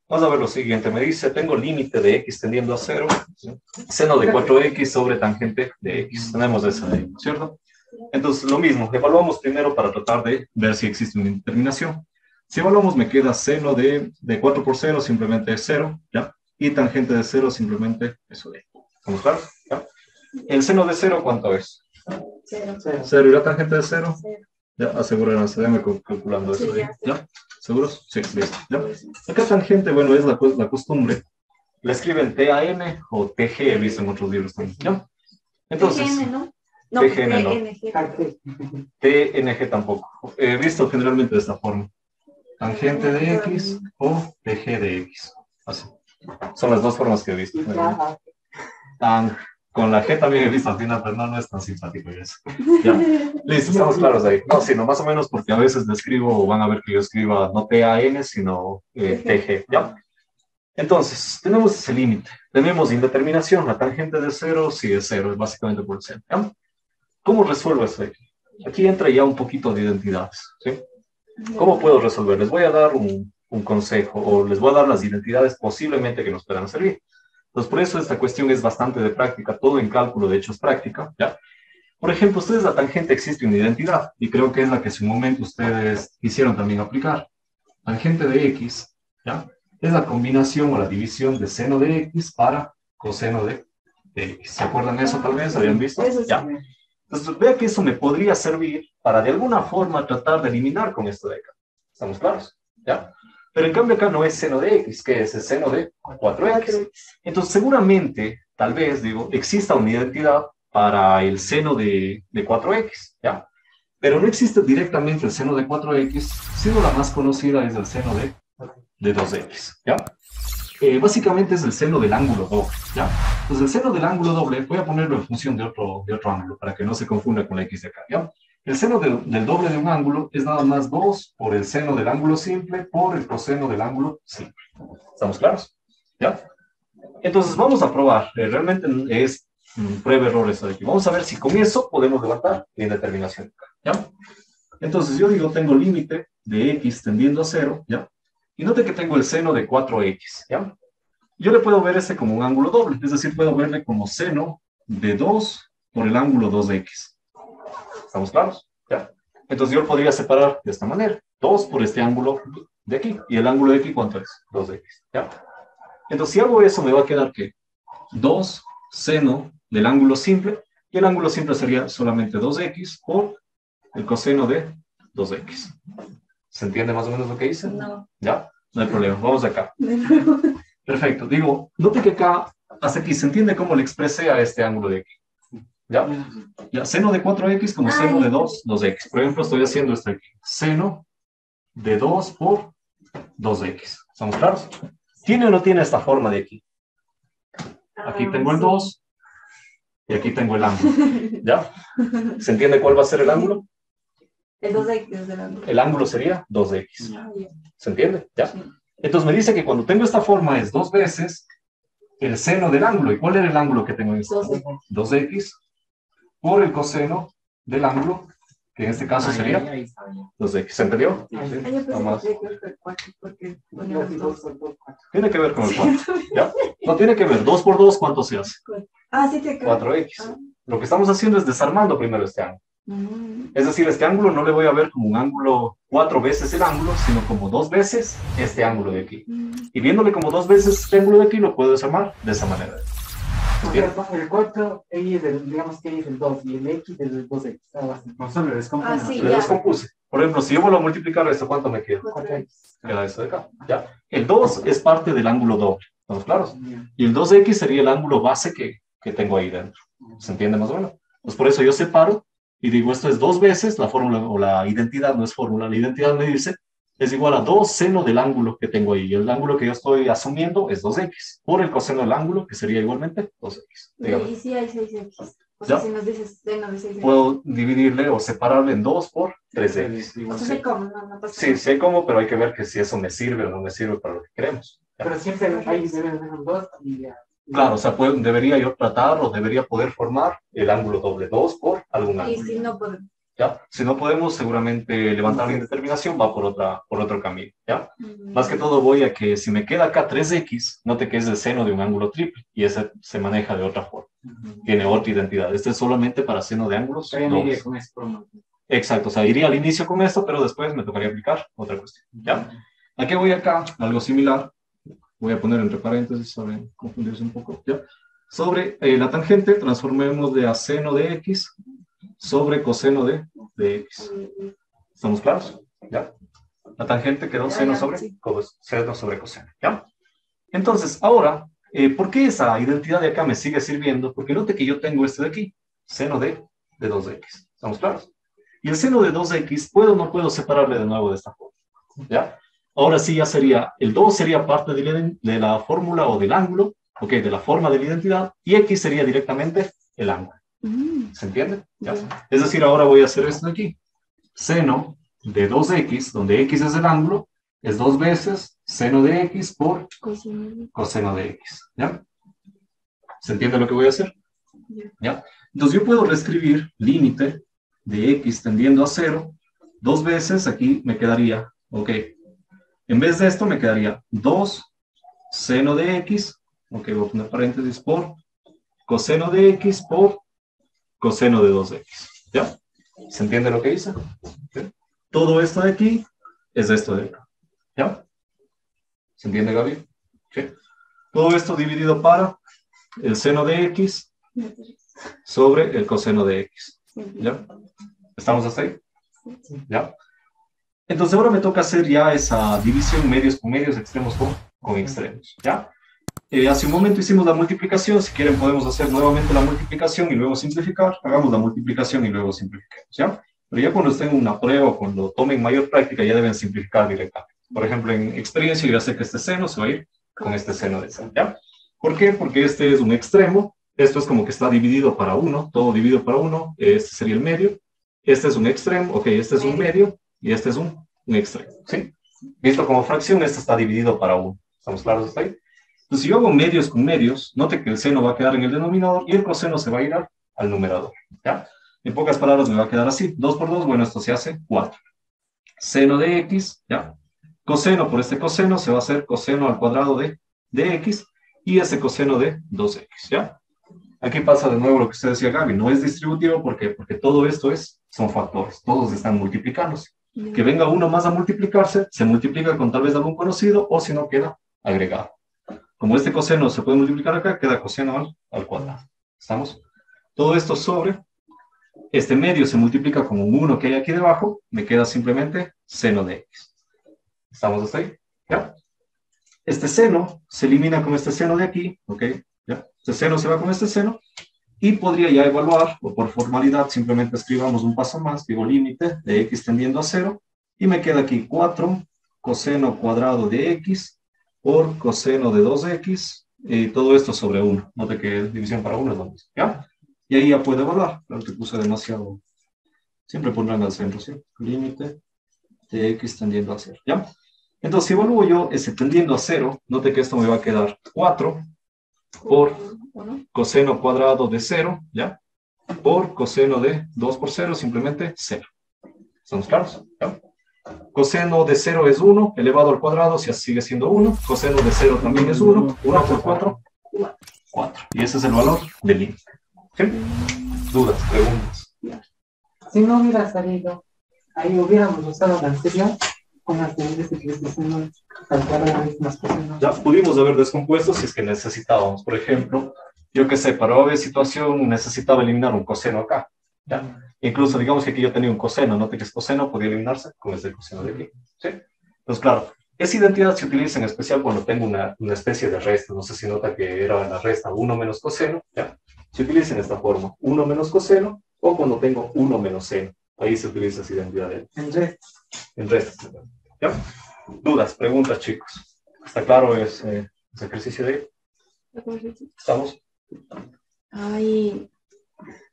Vamos a ver lo siguiente. Me dice, tengo límite de x tendiendo a 0, ¿sí? Seno de 4x sobre tangente de x. Tenemos esa de ahí, ¿cierto? Entonces, lo mismo. Evaluamos primero para tratar de ver si existe una indeterminación. Si evaluamos, me queda seno de 4 por 0, simplemente es 0, ¿ya? Y tangente de 0, simplemente eso de ahí. ¿Estamos claros? ¿Ya? ¿El seno de 0 cuánto es? 0. 0. ¿Y la tangente de 0? Ya, asegúrense, déjame calculando eso. Sí, ¿Ya? ¿Seguros? Sí, listo. ¿Ya? Acá tangente, bueno, es la costumbre. La escriben TAN o TG, he visto en otros libros también. ¿Ya? Entonces, TGN, ¿no? No, TGN no. TNG tampoco. He visto generalmente de esta forma. Tangente de X o TG de X. Así. Son las dos formas que he visto. Con la G también he visto al final, pero no es tan simpático eso. Ya. Listo, estamos claros ahí. No, sino más o menos porque a veces le escribo, o van a ver que yo escriba no TAN, sino TG. ¿Ya? Entonces, tenemos ese límite. Tenemos indeterminación. La tangente de 0, sí es 0, es básicamente por el centro. ¿Ya? ¿Cómo resuelvo eso aquí? Aquí entra ya un poquito de identidades. ¿Sí? ¿Cómo puedo resolver? Les voy a dar un consejo o les voy a dar las identidades posiblemente que nos puedan servir. Entonces, por eso esta cuestión es bastante de práctica. Todo en cálculo, de hecho, es práctica. ¿Ya? Por ejemplo, ustedes la tangente existe una identidad y creo que es la que en su momento ustedes quisieron también aplicar. Tangente de x, ¿ya? Es la combinación o la división de seno de x para coseno de x. ¿Se acuerdan de eso tal vez? ¿Habían visto? Ya. Entonces, vea que eso me podría servir para de alguna forma tratar de eliminar con esto de acá. ¿Estamos claros? ¿Ya? Pero en cambio acá no es seno de x, que es el seno de 4x. Entonces, seguramente, tal vez, digo, exista una identidad para el seno de 4x, ¿ya? Pero no existe directamente el seno de 4x, sino la más conocida es el seno de 2x, ¿ya? Básicamente es el seno del ángulo doble, ¿ya? Entonces, el seno del ángulo doble, voy a ponerlo en función de otro ángulo, para que no se confunda con la x de acá, ¿ya? El seno del doble de un ángulo es nada más 2 por el seno del ángulo simple por el coseno del ángulo simple. ¿Estamos claros? ¿Ya? Entonces, vamos a probar. Realmente es prueba errores aquí. Vamos a ver si con eso podemos levantar la indeterminación. ¿Ya? Entonces, yo digo, tengo límite de x tendiendo a 0, ¿ya? Y note que tengo el seno de 4x, ¿ya? Yo le puedo ver ese como un ángulo doble, es decir, puedo verle como seno de 2 por el ángulo 2x. ¿Estamos claros? ¿Ya? Entonces yo lo podría separar de esta manera. 2 por este ángulo de aquí. ¿Y el ángulo de aquí cuánto es? 2x, ¿ya? Entonces si hago eso me va a quedar que 2 seno del ángulo simple, y el ángulo simple sería solamente 2x por el coseno de 2x. ¿Se entiende más o menos lo que hice? No. ¿Ya? No hay problema. Vamos acá. Perfecto. Digo, note que acá, hasta aquí, ¿se entiende cómo le expresé a este ángulo de aquí? ¿Ya? Ya, seno de 4x como seno de 2x. Por ejemplo, estoy haciendo esto aquí. Seno de 2 por 2x. ¿Estamos claros? ¿Tiene o no tiene esta forma de aquí? Aquí tengo el 2 y aquí tengo el ángulo. ¿Ya? ¿Se entiende cuál va a ser el ángulo? El 2x del ángulo. El ángulo sería 2x. ¿Se entiende? ¿Ya? Entonces me dice que cuando tengo esta forma es 2 veces el seno del ángulo. ¿Y cuál era el ángulo que tengo en este? 2x por el coseno del ángulo, que en este caso sería 2x. ¿Se entendió? Tiene que ver con el 4. ¿Ya? No tiene que ver. 2 por 2, ¿cuánto se hace? Sí, te 4x. Lo que estamos haciendo es desarmando primero este ángulo. Es decir, este ángulo no le voy a ver como un ángulo 4 veces el ángulo, sino como 2 veces este ángulo de aquí. Y viéndole como 2 veces este ángulo de aquí, lo puedo desarmar de esa manera. El 4, digamos que es el 2 y el x es el 2x. Sí, Le descompuse. Por ejemplo, si yo vuelvo a multiplicar esto, ¿cuánto me queda? 4x. Queda esto de acá. ¿Ya? El 2 es parte del ángulo doble. ¿Estamos claros? Y el 2x sería el ángulo base que tengo ahí dentro. ¿Se entiende más o menos? Pues por eso yo separo y digo, esto es 2 veces, la fórmula o la identidad no es fórmula, la identidad me dice, es igual a 2 seno del ángulo que tengo ahí. Y el ángulo que yo estoy asumiendo es 2x, por el coseno del ángulo, que sería igualmente 2x. Y si hay 6x. O sea, si nos dices seno de 6x. Puedo dividirle o separarle en 2 por 3x. O sea, sé cómo, no pasa Sí, sé cómo, pero hay que ver que si eso me sirve o no me sirve para lo que queremos. ¿Ya? Pero siempre ahí deben ser los 2 y ya. Claro, o sea, debería yo tratar o debería poder formar el ángulo doble 2 por algún ángulo. Y si no podemos. ¿ya? Si no podemos, seguramente levantar la indeterminación va por otro camino, ¿ya? Más que todo voy a que si me queda acá 3x, note que es el seno de un ángulo triple y ese se maneja de otra forma. Tiene otra identidad. Este es solamente para seno de ángulos dobles. Exacto, o sea, iría al inicio con esto, pero después me tocaría aplicar otra cuestión, ¿ya? Aquí voy acá, algo similar. Voy a poner entre paréntesis para confundirse un poco, ¿ya? Sobre la tangente, transformemos de a seno de x sobre coseno de x. ¿Estamos claros? ¿Ya? La tangente quedó seno sobre coseno, ¿ya? Entonces, ahora, ¿por qué esa identidad de acá me sigue sirviendo? Porque note que yo tengo este de aquí, seno de 2x. ¿Estamos claros? Y el seno de 2x, ¿puedo o no puedo separarle de nuevo de esta forma? ¿Ya? Ahora sí ya sería, el 2 sería parte de la fórmula o del ángulo, ok, de la forma de la identidad, y x sería directamente el ángulo. ¿Se entiende? ¿Ya? Es decir, ahora voy a hacer esto de aquí. Seno de 2x, donde x es el ángulo, es 2 veces seno de x por coseno de x. ¿Ya? ¿Se entiende lo que voy a hacer? ¿Ya? Entonces yo puedo reescribir límite de x tendiendo a 0, 2 veces, aquí me quedaría, ok, en vez de esto me quedaría 2 seno de x, ok, voy a poner paréntesis, por coseno de x por coseno de 2x. ¿Ya? ¿Se entiende lo que hice? ¿Sí? Todo esto de aquí es esto de acá. ¿Ya? ¿Se entiende, Gaby? ¿Sí? Todo esto dividido para el seno de x sobre el coseno de x. ¿Ya? ¿Estamos hasta ahí? ¿Ya? Entonces ahora me toca hacer ya esa división medios con medios, extremos con extremos. ¿Ya? Hace un momento hicimos la multiplicación, si quieren podemos hacer nuevamente la multiplicación y luego simplificar, hagamos la multiplicación y luego simplifiquemos, ¿ya? Pero ya cuando estén en una prueba o cuando tomen mayor práctica ya deben simplificar directamente. Por ejemplo, en experiencia yo ya sé que este seno se va a ir con este seno de seno, ¿ya? ¿Por qué? Porque este es un extremo, esto es como que está dividido para uno, todo dividido para uno, este sería el medio, este es un extremo, ok, este es un medio y este es un extremo, ¿sí? Visto como fracción, este está dividido para uno, ¿estamos claros hasta ahí? Entonces, si yo hago medios con medios, note que el seno va a quedar en el denominador y el coseno se va a ir al numerador, ¿ya? En pocas palabras me va a quedar así, 2 por 2, bueno, esto se hace 4. Seno de x, ¿ya? Coseno por este coseno se va a hacer coseno al cuadrado de x y ese coseno de 2x, ¿ya? Aquí pasa de nuevo lo que usted decía, Gaby, no es distributivo porque todo esto son factores, todos están multiplicándose. Que venga uno más a multiplicarse, se multiplica con tal vez algún conocido o si no queda agregado. Como este coseno se puede multiplicar acá, queda coseno al cuadrado. ¿Estamos? Todo esto sobre, este medio se multiplica con un 1 que hay aquí debajo, me queda simplemente seno de x. ¿Estamos hasta ahí? ¿Ya? Este seno se elimina con este seno de aquí, ¿ok? ¿Ya? Este seno se va con este seno, y podría ya evaluar, o por formalidad, simplemente escribamos un paso más, digo límite de x tendiendo a 0, y me queda aquí 4 coseno cuadrado de x por coseno de 2x, y todo esto sobre 1. Note que división para 1 es lo mismo, ¿ya? Y ahí ya puedo evaluar. Claro que puse demasiado. Siempre pondrán al centro, ¿sí? Límite de x tendiendo a 0, ¿ya? Entonces, si evalúo yo ese tendiendo a 0, note que esto me va a quedar 4 por coseno cuadrado de 0, ¿ya? Por coseno de 2 por 0, simplemente 0. ¿Estamos claros? ¿Ya? Coseno de 0 es 1, elevado al cuadrado, si sigue siendo 1. Coseno de 0 también es 1. 1 por 4, 4. Y ese es el valor del límite. ¿Sí? ¿Dudas? ¿Preguntas? Si no hubiera salido, ahí hubiéramos usado la anterior con las de que no calcular las mismas cosas. Ya pudimos haber descompuesto si es que necesitábamos. Por ejemplo, yo que sé, para obvia situación necesitaba eliminar un coseno acá. ¿Ya? Incluso digamos que aquí yo tenía un coseno, note que es coseno, podía eliminarse con este coseno de aquí. ¿Sí? Entonces, claro, esa identidad se utiliza en especial cuando tengo una especie de resta. No sé si nota que era la resta 1 menos coseno. ¿Ya? Se utiliza en esta forma, 1 menos coseno, o cuando tengo 1 menos seno. Ahí se utiliza esa identidad En restas. En restas. ¿Ya? ¿Dudas? ¿Preguntas, chicos? ¿Está claro ese ejercicio de ahí? ¿Estamos? Ay,